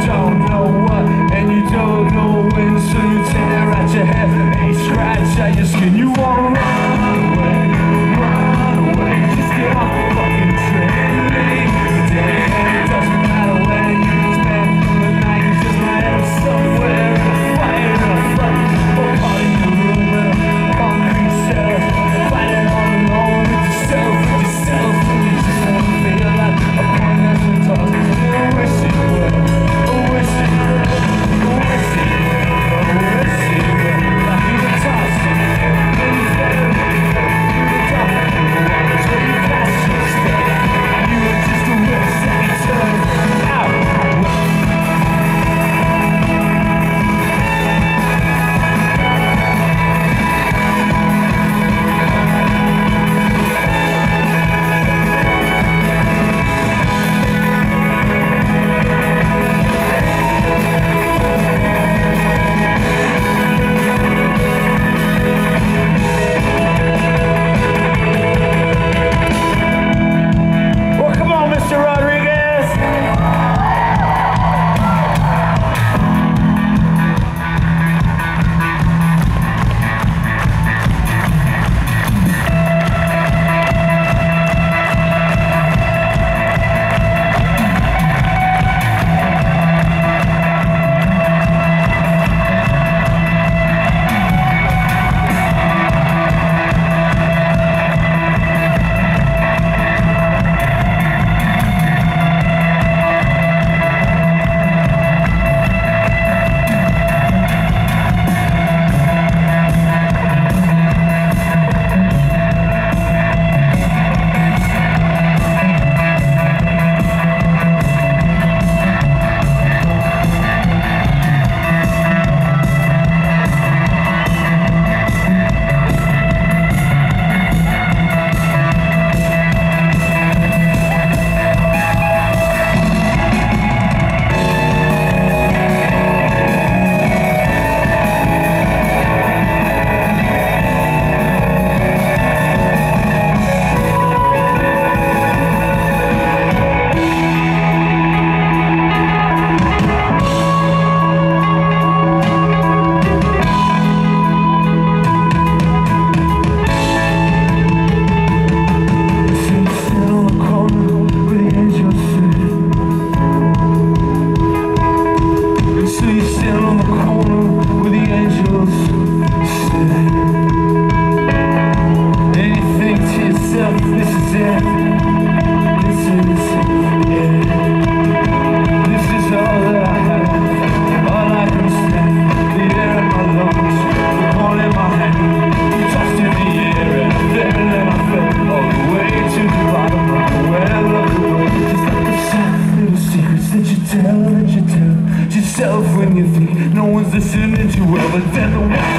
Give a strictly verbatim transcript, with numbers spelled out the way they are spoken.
don't know what, and you don't know when, so you tear at your head and you scratch at your skin. You wanna run away, run away, just get off the fucking train and leave the day. And it doesn't matter when you spend the night, you just might end up somewhere in a fire, in a fight, or caught in a room in a concrete cell, fighting all alone with yourself, with yourself, and you just wanna feel like a point that's been tossed. I wish it were, I wish it were, I wish it were, I wish it were, like you were tossed in the air, and you fell in the air, you were top of the waters where you cast your step, and you were just a wish that you turned out. When you think no one's listening to you, well, but then the one